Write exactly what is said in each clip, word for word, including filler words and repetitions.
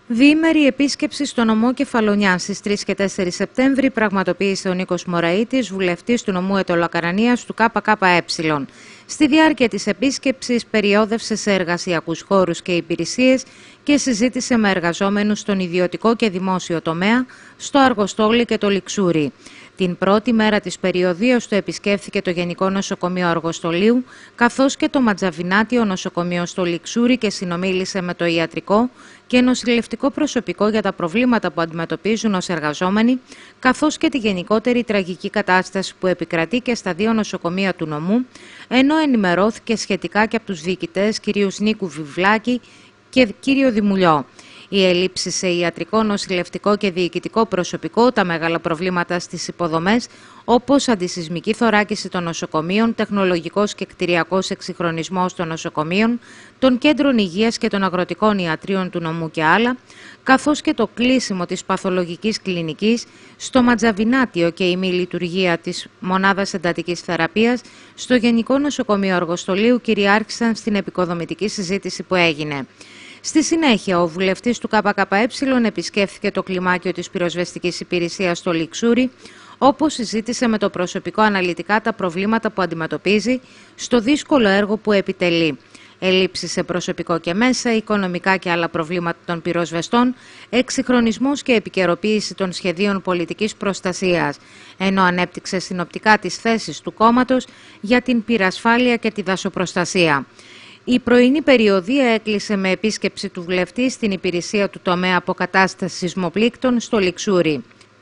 Διήμερη επίσκεψη στο νομό Κεφαλονιά στις τρεις και τέσσερις Σεπτέμβρη πραγματοποίησε ο Νίκος Μωραΐτης, βουλευτής του νομού Αιτωλοακαρανίας του ΚΚΕ. Στη διάρκεια της επίσκεψης περιόδευσε σε εργασιακούς χώρους και υπηρεσίες και συζήτησε με εργαζόμενους στον ιδιωτικό και δημόσιο τομέα, στο Αργοστόλι και το Λιξούρι. Την πρώτη μέρα της περιοδίας του επισκέφθηκε το Γενικό Νοσοκομείο Αργοστολίου, καθώς και το Ματζαβινάτιο Νοσοκομείο στο Λιξούρι και συνομίλησε με το ιατρικό και νοσηλευτικό προσωπικό για τα προβλήματα που αντιμετωπίζουν ως εργαζόμενοι, καθώς και τη γενικότερη τραγική κατάσταση που επικρατεί και στα δύο νοσοκομεία του νομού, ενώ ενημερώθηκε σχετικά και από τους διοικητές κ. Νίκου Βιβλάκη και κ. Δημουλιό. Οι ελλείψεις σε ιατρικό, νοσηλευτικό και διοικητικό προσωπικό, τα μεγάλα προβλήματα στις υποδομές, όπως αντισυσμική θωράκιση των νοσοκομείων, τεχνολογικός και κτηριακός εξυγχρονισμός των νοσοκομείων, των κέντρων υγείας και των αγροτικών ιατρίων του νομού και άλλα, καθώς και το κλείσιμο της παθολογικής κλινικής στο Ματζαβινάτιο και η μη λειτουργία της μονάδας εντατικής θεραπείας στο Γενικό Νοσοκομείο Αργοστολίου κυριάρχησαν στην επικοδομητική συζήτηση που έγινε. Στη συνέχεια, ο βουλευτής του ΚΚΕ επισκέφθηκε το κλιμάκιο της πυροσβεστικής υπηρεσίας στο Λιξούρι, όπου συζήτησε με το προσωπικό αναλυτικά τα προβλήματα που αντιμετωπίζει στο δύσκολο έργο που επιτελεί. Ελλείψεις σε προσωπικό και μέσα, οικονομικά και άλλα προβλήματα των πυροσβεστών, εξυγχρονισμός και επικαιροποίηση των σχεδίων πολιτικής προστασίας, ενώ ανέπτυξε συνοπτικά τις θέσεις του κόμματος για την πυρασφάλεια και τη δασοπροστασία. Η πρωινή περιοδία έκλεισε με επίσκεψη του βουλευτή στην υπηρεσία του τομέα αποκατάστασης σεισμοπλήκτων στο Λιξούρι.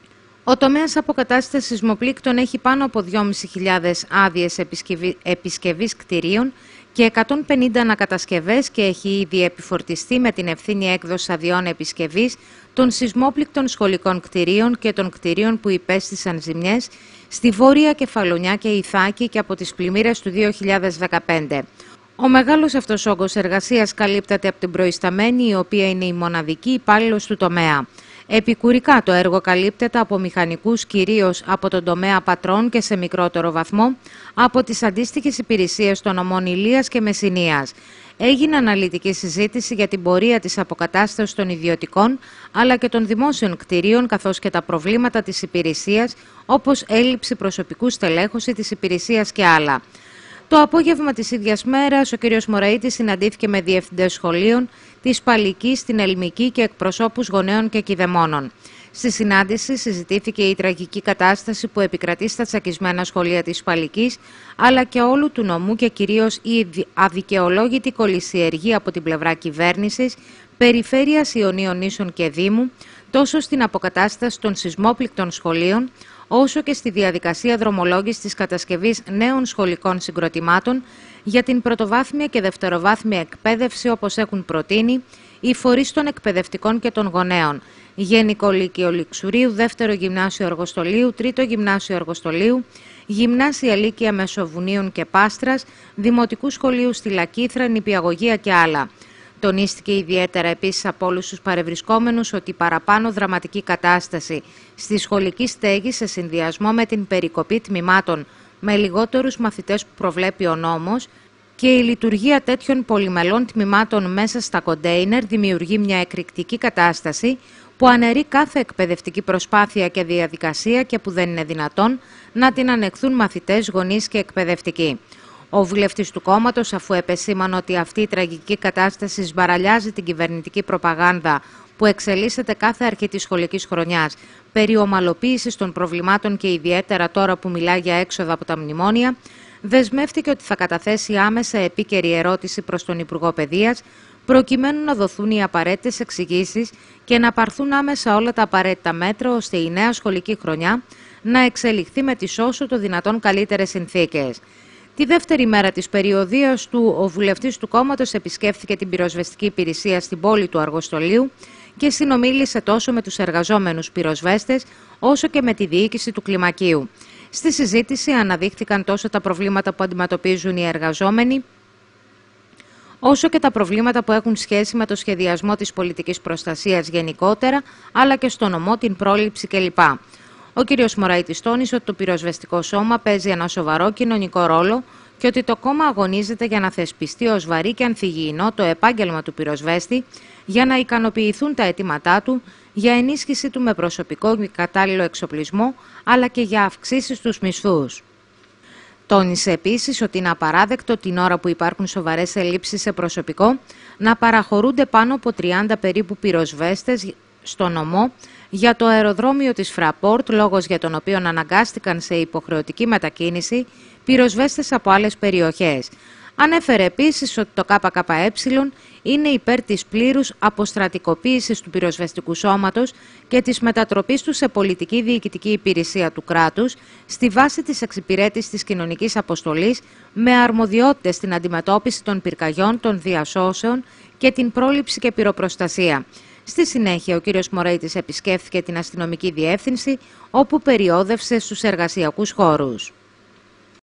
Ο τομέας αποκατάστασης σεισμοπλήκτων έχει πάνω από δυόμισι χιλιάδες άδειες επισκευής κτηρίων και εκατόν πενήντα ανακατασκευές και έχει ήδη επιφορτιστεί με την ευθύνη έκδοση αδειών επισκευής των σεισμόπληκτων σχολικών κτηρίων και των κτηρίων που υπέστησαν ζημιές στη Βόρεια Κεφαλονιά και Ιθάκη και από τις πλημμύρες του δύο χιλιάδες δεκαπέντε. Ο μεγάλος αυτός όγκος εργασίας καλύπτεται από την προϊσταμένη, η οποία είναι η μοναδική υπάλληλος του τομέα. Επικουρικά το έργο καλύπτεται από μηχανικούς κυρίως από τον τομέα πατρών και σε μικρότερο βαθμό από τις αντίστοιχες υπηρεσίες των νομών Ηλίας και Μεσσηνίας. Έγινε αναλυτική συζήτηση για την πορεία της αποκατάστασης των ιδιωτικών αλλά και των δημόσιων κτηρίων, καθώς και τα προβλήματα της υπηρεσίας, όπως έλλειψη προσωπικού, στελέχωση της υπηρεσίας και άλλα. Το απόγευμα της ίδιας μέρας, ο κ. Μωραΐτης συναντήθηκε με διευθυντές σχολείων της Παλικής, την Ελμική και εκπροσώπους γονέων και κηδεμόνων. Στη συνάντηση συζητήθηκε η τραγική κατάσταση που επικρατεί στα τσακισμένα σχολεία της Παλικής, αλλά και όλου του νομού και κυρίως η αδικαιολόγητη κολυσιεργία από την πλευρά κυβέρνησης, Περιφέρειας Ιωνίων Νήσων και Δήμου, τόσο στην αποκατάσταση των σεισμόπληκτων σχολείων, όσο και στη διαδικασία δρομολόγησης της κατασκευής νέων σχολικών συγκροτημάτων για την πρωτοβάθμια και δευτεροβάθμια εκπαίδευση, όπως έχουν προτείνει οι φορείς των εκπαιδευτικών και των γονέων, Γενικό Λύκειο Λιξουρίου, Δεύτερο Γυμνάσιο Αργοστολίου, Τρίτο Γυμνάσιο Αργοστολίου, Γυμνάσια Λύκεια Μεσοβουνίων και Πάστρας, Δημοτικού Σχολείου στη Λακίθρα, Νηπιαγωγεία και άλλα. Τονίστηκε ιδιαίτερα επίσης από όλους τους παρευρισκόμενους ότι η παραπάνω δραματική κατάσταση στη σχολική στέγη σε συνδυασμό με την περικοπή τμήματων με λιγότερους μαθητές που προβλέπει ο νόμος και η λειτουργία τέτοιων πολυμελών τμήματων μέσα στα κοντέινερ δημιουργεί μια εκρηκτική κατάσταση που αναιρεί κάθε εκπαιδευτική προσπάθεια και διαδικασία και που δεν είναι δυνατόν να την ανεχθούν μαθητές, γονείς και εκπαιδευτικοί. Ο βουλευτής του κόμματος, αφού επεσήμανε ότι αυτή η τραγική κατάσταση σμπαραλιάζει την κυβερνητική προπαγάνδα που εξελίσσεται κάθε αρχή της σχολικής χρονιάς περί ομαλοποίησης των προβλημάτων και ιδιαίτερα τώρα που μιλάει για έξοδα από τα μνημόνια, δεσμεύτηκε ότι θα καταθέσει άμεσα επίκαιρη ερώτηση προς τον Υπουργό Παιδείας, προκειμένου να δοθούν οι απαραίτητες εξηγήσεις και να πάρθουν άμεσα όλα τα απαραίτητα μέτρα ώστε η νέα σχολική χρονιά να εξελιχθεί με τις όσο το δυνατόν καλύτερες συνθήκες. Τη δεύτερη μέρα της περιοδίας του, ο βουλευτής του κόμματος επισκέφθηκε την πυροσβεστική υπηρεσία στην πόλη του Αργοστολίου και συνομίλησε τόσο με τους εργαζόμενους πυροσβέστες όσο και με τη διοίκηση του κλιμακίου. Στη συζήτηση αναδείχθηκαν τόσο τα προβλήματα που αντιμετωπίζουν οι εργαζόμενοι, όσο και τα προβλήματα που έχουν σχέση με το σχεδιασμό της πολιτικής προστασίας γενικότερα, αλλά και στο νομό, την πρόληψη κλπ. Ο κ. Μωραΐτης τόνισε ότι το πυροσβεστικό σώμα παίζει ένα σοβαρό κοινωνικό ρόλο και ότι το κόμμα αγωνίζεται για να θεσπιστεί ως βαρύ και ανθυγιεινό το επάγγελμα του πυροσβέστη για να ικανοποιηθούν τα αιτήματά του για ενίσχυση του με προσωπικό και κατάλληλο εξοπλισμό, αλλά και για αυξήσεις στους μισθούς. Τόνισε επίσης ότι είναι απαράδεκτο την ώρα που υπάρχουν σοβαρές ελλείψεις σε προσωπικό να παραχωρούνται πάνω από τριάντα περίπου πυροσβέστες στο νομό για το αεροδρόμιο της Fraport, λόγος για τον οποίο αναγκάστηκαν σε υποχρεωτική μετακίνηση πυροσβέστες από άλλες περιοχές. Ανέφερε επίσης ότι το ΚΚΕ είναι υπέρ της πλήρους αποστρατικοποίησης του πυροσβεστικού σώματος και της μετατροπής του σε πολιτική διοικητική υπηρεσία του κράτους στη βάση της εξυπηρέτησης της κοινωνικής αποστολής με αρμοδιότητες στην αντιμετώπιση των πυρκαγιών, των διασώσεων και την πρόληψη και πυροπροστασία. Στη συνέχεια, ο κ. Μωραήτης επισκέφθηκε την αστυνομική διεύθυνση, όπου περιόδευσε στους εργασιακούς χώρους.